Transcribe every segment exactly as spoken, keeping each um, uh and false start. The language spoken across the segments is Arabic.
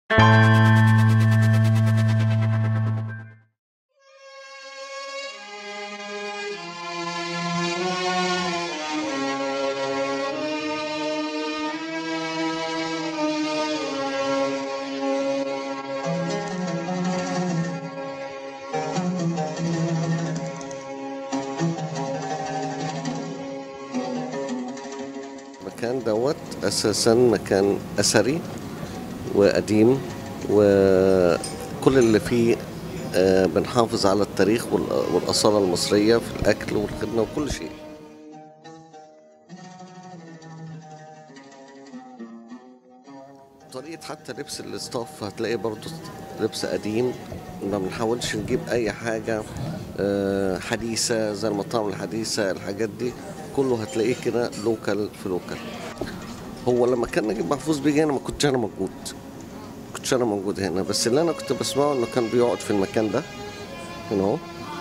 المكان دوت اساسا مكان اثري وقديم، وكل اللي فيه آه، بنحافظ على التاريخ وال- والاصاله المصريه في الاكل والخدمه وكل شيء. طريقه حتى لبس الاستاف هتلاقي برضو لبس قديم، ما بنحاولش نجيب اي حاجه آه، حديثه زي المطاعم الحديثه. الحاجات دي كله هتلاقيه كده لوكال في لوكال. هو لما كان نجيب محفوظ بيجي هنا ما كنتش انا موجود، كنتش انا موجود هنا، بس اللي انا كنت بسمعه انه كان بيقعد في المكان ده هنا اهو،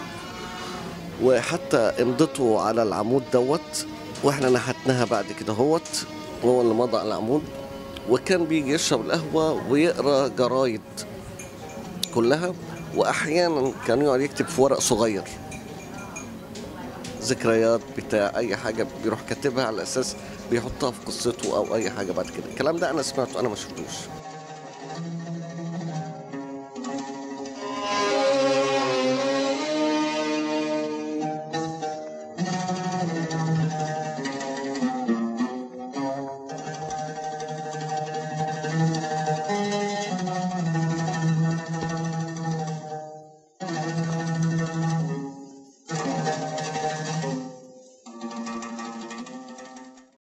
وحتى امضته على العمود دوت، واحنا نحتناها بعد كده هوت، هو اللي مضى على العمود. وكان بيجي يشرب القهوة ويقرا جرايد كلها، واحيانا كان يقعد يكتب في ورق صغير ذكريات بتاع اي حاجة، بيروح كاتبها على اساس بيحطها في قصته او اي حاجة بعد كده. الكلام ده انا سمعته، انا ما شفتوش.